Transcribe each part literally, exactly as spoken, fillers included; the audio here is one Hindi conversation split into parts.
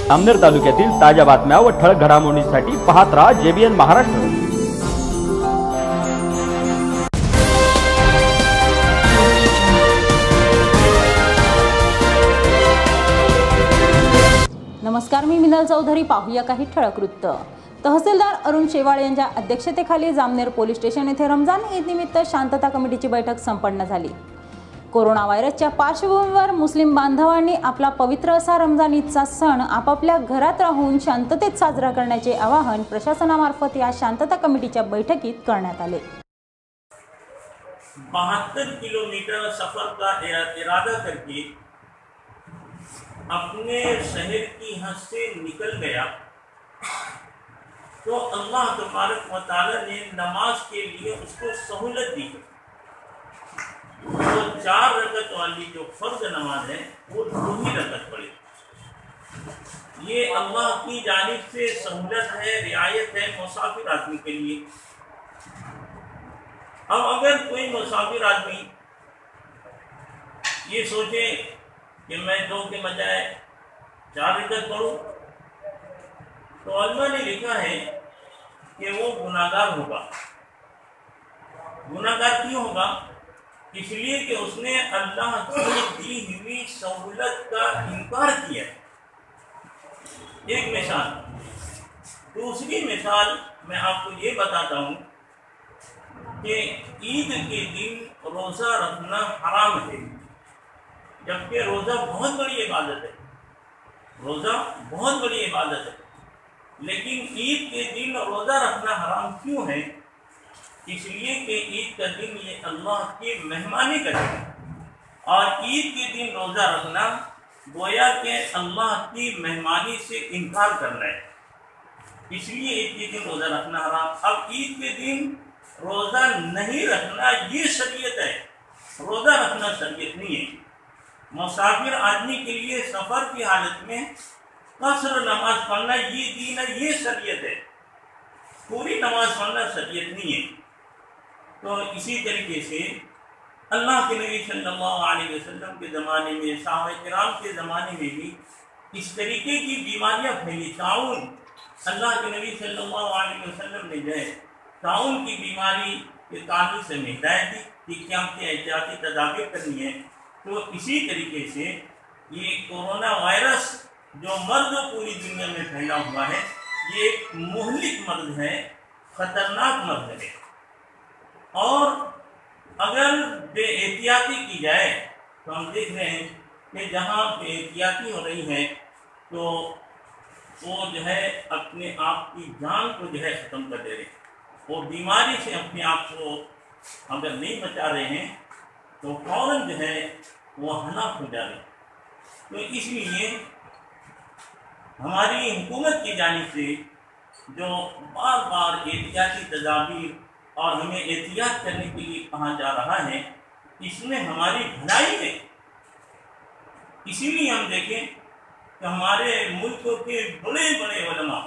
जामनेर तालुक्यातील ताज्या बातम्या व ठळक घडामोडींसाठी पाहत राहा जेबीएन महाराष्ट्र। नमस्कार, मी मिनल चौधरी। पाहूया काही ठळक वृत्त। तहसीलदार अरुण शेवाळे यांच्या अध्यक्षतेखाली जामनेर पोलीस स्टेशन येथे रमजान ईद निमित्त शांतता कमिटीची बैठक संपन्न झाली। कोरोना व्हायरसच्या पार्श्वभूमीवर मुस्लिम बांधवांनी आपला पवित्र असा रमजान ईदचा सण आपापल्या घरात राहून शांततेत साजरा करण्याचे आवाहन प्रशासनामार्फत या शांतता कमिटीच्या बैठकीत करण्यात आले। बहत्तर किलोमीटर सफर का इरादा करके अपने शहर की हद से निकल गया तो अल्लाह तबारक व तआला ने नमाज के लिए उसको सहूलत दी। तो चार रकत वाली जो फर्ज नमाज है वो दो ही रकत पड़े। ये अल्लाह की जानिब से सहूलत है, रियायत है मुसाफिर आदमी के लिए। अब अगर कोई मुसाफिर आदमी ये सोचे कि मैं दो के बजाय चार रकत पढ़ूं, तो अल्लाह ने लिखा है कि वो गुनाहगार होगा। गुनाहगार क्यों होगा? इसलिए कि उसने अल्लाह की दी हुई सहूलत का इनकार किया। एक मिसाल। दूसरी मिसाल मैं आपको ये बताता हूँ कि ईद के दिन रोज़ा रखना हराम है, जबकि रोज़ा बहुत बड़ी इबादत है। रोज़ा बहुत बड़ी इबादत है, लेकिन ईद के दिन रोज़ा रखना हराम क्यों है? इसलिए कि ईद का दिन ये अल्लाह की मेहमानी का दिन है, और ईद के दिन रोज़ा रखना गोया के अल्लाह की मेहमानी से इनकार करना है। इसलिए ईद के दिन रोज़ा रखना हराम। अब ईद के दिन रोज़ा नहीं रखना ये शरीयत है, रोज़ा रखना शरीयत नहीं है। मुसाफिर आदमी के लिए सफ़र की हालत में कसर नमाज पढ़ना ये दीन है, ये शरीयत है। पूरी नमाज पढ़ना शरीयत नहीं है। तो इसी तरीके से अल्लाह के नबी सल्लल्लाहु अलैहि वसल्लम के ज़माने में, सहाबा किराम के ज़माने में भी इस तरीके की बीमारियां फैली। ताउन, अल्लाह के नबी सल्लल्लाहु अलैहि वसल्लम ने जो है ताउन की बीमारी के ताल्लुक से हिदायत दी कि क्या क्या एहतियाती तदाबीर करनी है। तो इसी तरीके से ये कोरोना वायरस जो मर्ज पूरी दुनिया में फैला हुआ है, ये एक मुहलिक मर्ज है, ख़तरनाक मर्ज है। और अगर बेएहतियाती की जाए तो हम देख रहे हैं कि जहाँ बेएहतियाती हो रही है तो वो जो है अपने आप की जान को जो है ख़त्म कर दे रहे हैं। वो बीमारी से अपने आप को अगर नहीं बचा रहे हैं तो फौरन जो है वो हलाक हो जा रहे हैं। तो इसलिए हमारी हुकूमत की जानिब से जो बार बार एहतियाती तदाबीर और हमें एहतियात करने के लिए कहा जा रहा है, इसमें हमारी भलाई है। इसीलिए हम देखें कि हमारे मुल्क के बड़े बड़े उलमा,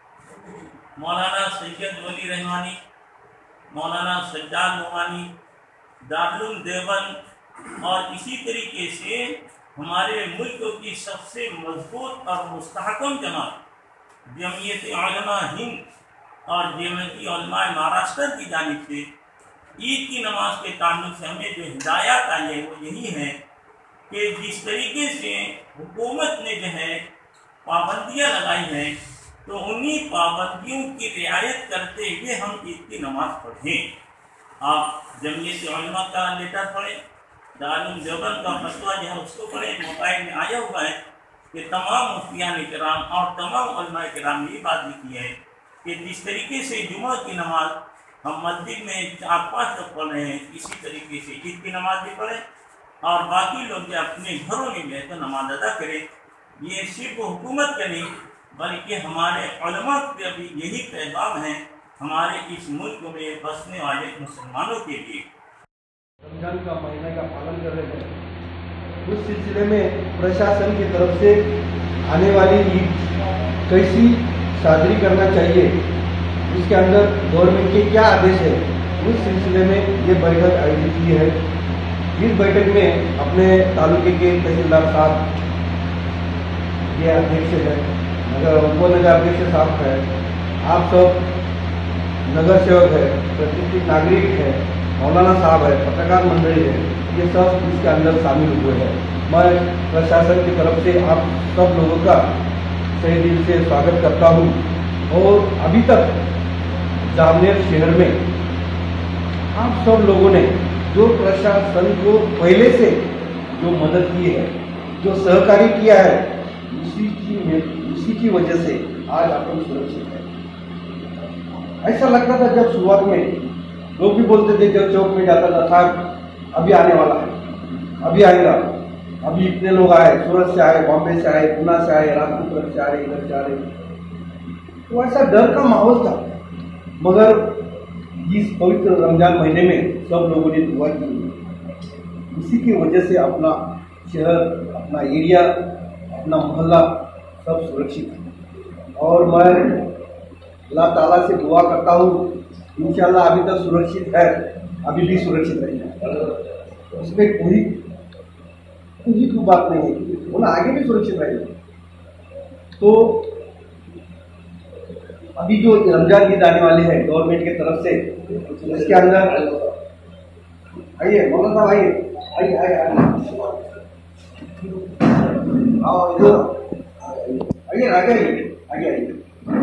मौलाना सैयद वली रहमानी, मौलाना सज्जाद नोमानी, दारुल देवबंद, और इसी तरीके से हमारे मुल्क की सबसे मजबूत और मुस्तहकम जमात जमीयत उलमा हिंद और जमीयत उलमा महाराष्ट्र की जानिब से ईद की नमाज के ताल्लुक से हमें जो हिदायत आई है वो यही है कि जिस तरीके से हुकूमत ने जो है पाबंदियाँ लगाई हैं, तो उन्हीं पाबंदियों की रियायत करते हुए हम ईद की नमाज पढ़ें। आप जमीयत उलमा का लेटर पढ़ें, दारुल देवबंद का फतवा जो है उसको पढ़ें। मोबाइल में आया हुआ है कि तमाम मुफ्तियान किराम और तमाम उलमा किराम ने ये बात लिखी है कि जिस तरीके से जुमा की नमाज हम मस्जिद में चार पाँच लोग पढ़ रहे हैं, इसी तरीके से ईद की नमाज भी पढ़ें और बाकी लोग जो अपने घरों में गए तो नमाज अदा करें। ये सिर्फ हुकूमत का नहीं बल्कि हमारे उलमा का भी यही पैगाम है हमारे इस मुल्क में बसने वाले मुसलमानों के लिए। रमजान का महीने का पालन कर रहे हैं, उस सिलसिले में प्रशासन की तरफ से आने वाली ईद कैसी शादी करना चाहिए, इसके अंदर गवर्नमेंट के क्या आदेश है, उस सिलसिले में ये बैठक आयोजित की है। इस बैठक में अपने तालुके के तहसीलदार साहब ये अध्यक्ष है, नगर उपनगराध्यक्ष साहब है, आप सब नगर सेवक है, प्रतिष्ठित नागरिक है, मौलाना साहब है, पत्रकार मंडली है, ये सब इसके अंदर शामिल हुए हैं। मैं प्रशासन की तरफ से आप सब लोगों का सही दिल से स्वागत करता हूँ। और अभी तक जामनेर शहर में आप सब लोगों ने जो प्रशासन को पहले से जो मदद की है, जो सहकारी किया है, उसी की उसी की वजह से आज अपन सुरक्षित है। ऐसा लगता था जब शुरुआत में लोग भी बोलते थे, जब चौक में जाता था, था अभी आने वाला है, अभी आएगा, अभी इतने लोग आए, सूरत से आए, बॉम्बे से आए, पूना से आए, राजपुर से आ रहे, इधर से आ रहे, तो ऐसा डर का माहौल था। मगर इस पवित्र रमजान महीने में सब लोगों ने दुआ की, इसी की वजह से अपना शहर, अपना एरिया, अपना मोहल्ला सब सुरक्षित है। और मैं अल्लाह ताला से दुआ करता हूँ, इंशाल्लाह अभी तक सुरक्षित है, अभी भी सुरक्षित रहेगा, उसमें कोई कोई कोई बात नहीं है, वो ना आगे भी सुरक्षित रहेगा। तो अभी जो रमजान ईद आने वाली है गवर्नमेंट की तरफ से, इसके अंदर आइए मौलाना साहब, आइए आइए आइए आओ इधर आइए, आगे आइए आगे आइए।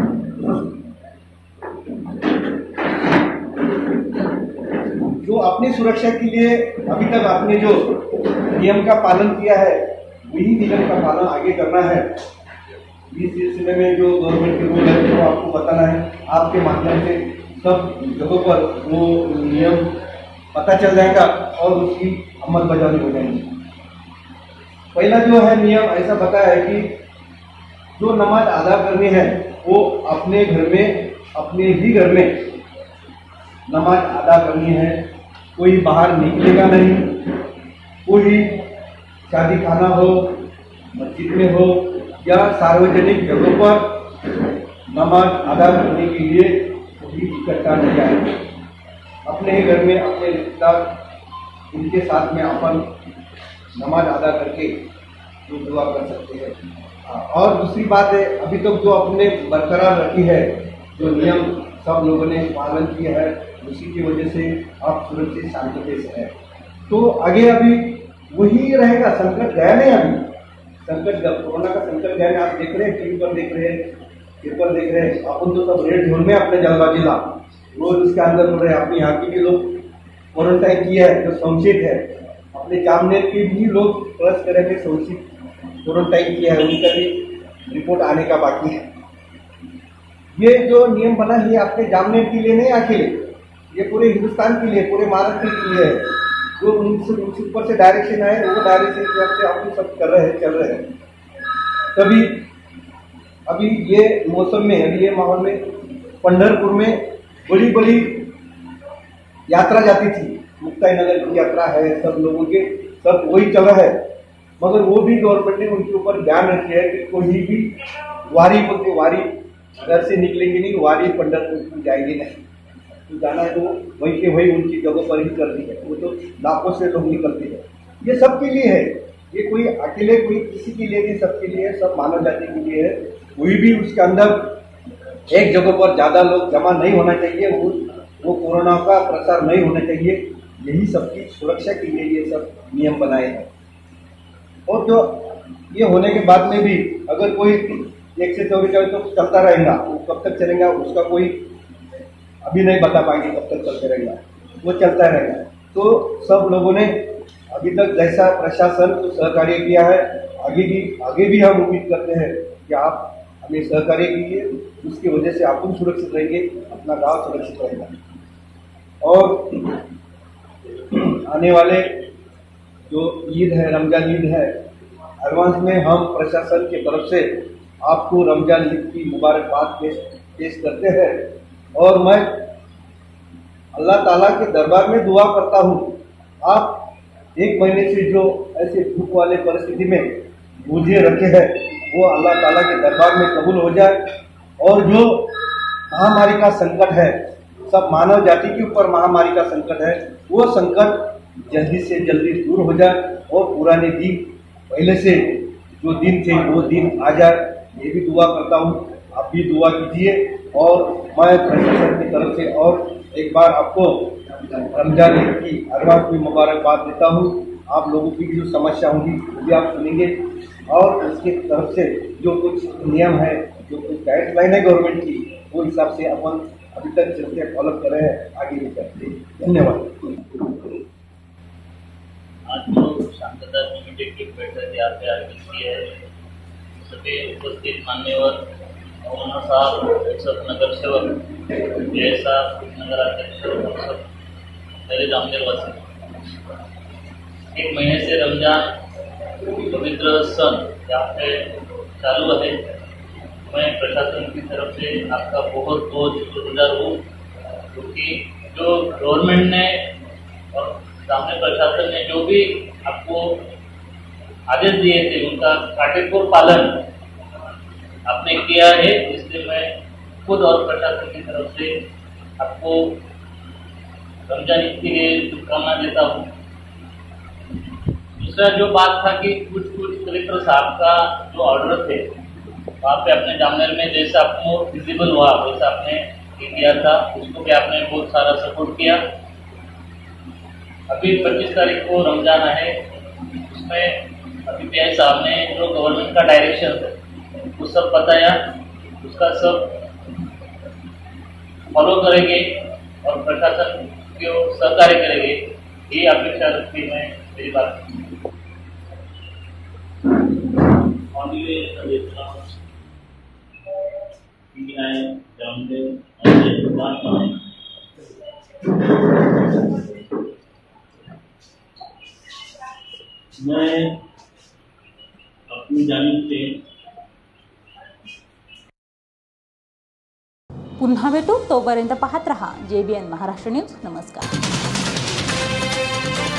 जो अपनी सुरक्षा के लिए अभी तक आपने जो नियम का पालन किया है, वही नियम का पालन आगे करना है। इस सिलसिले में जो गवर्नमेंट के रूल है वो आपको बताना है, आपके माध्यम से सब जगहों पर वो नियम पता चल जाएगा और उसकी अमल बजानी हो जाएगी। पहला जो है नियम ऐसा बताया है कि जो नमाज अदा करनी है वो अपने घर में, अपने ही घर में नमाज अदा करनी है, कोई बाहर निकलेगा नहीं, कोई शादी खाना हो, मस्जिद में हो या सार्वजनिक जगहों पर नमाज अदा करने के लिए कोई इकट्ठा नहीं आए। अपने ही घर में अपने रिश्तेदार उनके साथ में अपन नमाज अदा करके जो दुआ कर सकते हैं। और दूसरी बात है, अभी तक जो अपने बरकरार रखी है, जो नियम सब लोगों ने पालन किया है, उसी की वजह से आप सुरक्षित शांति से है। तो आगे अभी वही रहेगा, संकट गया नहीं, अभी संकट कोरोना का संकट गया नहीं। आप देख रहे हैं, टीवी पर देख रहे हैं, पेपर देख रहे हैं, अपन तो सब रेड जोन में अपने जलवा जिला रोज इसके अंदर हो रहे हैं। अपने यहाँ की भी लोग क्वारंटाइन किया है जो संचित है, अपने जामनेर के भी लोग प्लस करेंगे संचित क्वारंटाइन किया है, उनका भी रिपोर्ट आने का बाकी है। ये जो नियम बना है आपके जामनेर के लिए नहीं अकेले, ये पूरे हिंदुस्तान के लिए, पूरे महाराष्ट्र के लिए है। जो उनसे ऊपर से डायरेक्शन आए वो डायरेक्शन की तरफ से आप सब कर रहे हैं, चल रहे हैं। तभी अभी ये मौसम में, अभी ये माहौल में पंढरपुर में बड़ी बड़ी यात्रा जाती थी, मुक्ताई नगर की यात्रा है, सब लोगों के सब वही चल रहा है। मगर वो भी गवर्नमेंट ने उनके ऊपर ध्यान रखा है कि कोई भी वारी बोलते वारी घर से निकलेंगे नहीं, वारी पंढरपुर को जाएंगे नहीं, तो जाना है तो वही के वही उनकी जगह पर ही कर दी है। वो तो लाखों से लोग निकलते हैं। ये सबके लिए है, ये कोई अकेले कोई किसी के लिए नहीं, सबके लिए, सब मानव जाति के लिए है। कोई भी उसके अंदर एक जगह पर ज़्यादा लोग जमा नहीं होना चाहिए, वो वो कोरोना का प्रसार नहीं होना चाहिए। यही सबकी सुरक्षा के लिए ये सब नियम बनाए हैं। और जो ये होने के बाद में भी अगर कोई एक से चौबीस घंटे तो चलता रहेगा, वो कब तक चलेगा उसका कोई अभी नहीं बता पाएंगे, कब तक चलते रहेगा, वो चलता रहेगा। तो सब लोगों ने अभी तक जैसा प्रशासन को सहकार्य किया है, आगे भी आगे भी हम उम्मीद करते हैं कि आप हमें सहकार्य कीजिए, उसकी वजह से आप सुरक्षित रहेंगे, अपना गांव सुरक्षित रहेगा। और आने वाले जो ईद है, रमजान ईद है, एडवांस में हम प्रशासन की तरफ से आपको रमजान ईद की मुबारकबाद पेश पेश करते हैं। और मैं अल्लाह ताला के दरबार में दुआ करता हूँ, आप एक महीने से जो ऐसे भूख वाले परिस्थिति में बूझे रखे हैं, वो अल्लाह ताला के दरबार में कबूल हो जाए। और जो महामारी का संकट है, सब मानव जाति के ऊपर महामारी का संकट है, वो संकट जल्दी से जल्दी दूर हो जाए और पुराने दिन, पहले से जो दिन थे वो दिन आ जाए, ये भी दुआ करता हूँ, आप भी दुआ कीजिए। और मैं प्रशासन की तरफ से और एक बार आपको रमजान ईद की एडवांस में मुबारकबाद देता हूँ। आप लोगों की जो समस्या होंगी वो भी आप सुनेंगे और उसकी तरफ से जो कुछ नियम है, जो कुछ गाइडलाइन है गवर्नमेंट की, वो हिसाब से अपन अभी तक चलते फॉलो कर रहे हैं, आगे भी करते। धन्यवाद। आज जो शांतता कमेटी की बैठक यहाँ पे आयोजित की है, सभी उपस्थित मान्यवर मौलाना साहब, सब नगर सेवक, जय साहब, नगर अध्यक्ष, सब मेरे जामनेर वासी, एक महीने से रमजान पवित्र सन यहाँ पे चालू है। मैं प्रशासन की तरफ से आपका बहुत बहुत शुक्रगुजार हूँ, क्योंकि जो गवर्नमेंट ने और सामने प्रशासन ने जो भी आपको आदेश दिए थे उनका काटेपुर पालन आपने किया है, इसलिए मैं खुद और प्रशासन की तरफ से आपको रमजान ईद के लिए शुभकामना देता हूँ। दूसरा जो बात था कि कुछ कुछ कलेक्टर साहब का जो ऑर्डर थे वहाँ पे अपने जामनेर में जैसा आपको विजिबल हुआ वैसा आपने किया था, उसको भी आपने बहुत सारा सपोर्ट किया। अभी पच्चीस तारीख को रमजान है, उसमें अभी पी आई साहब ने जो गवर्नमेंट का डायरेक्शन है वो सब बताया, उसका सब फॉलो करेंगे और प्रशासन को सहकार्य करेंगे, ये अपेक्षा रखती मैं मेरी बात। मैं अपनी जानिब से पुन्हा भेटू, तोपर्यंत पाहत रहा J B N Maharashtra news. नमस्कार.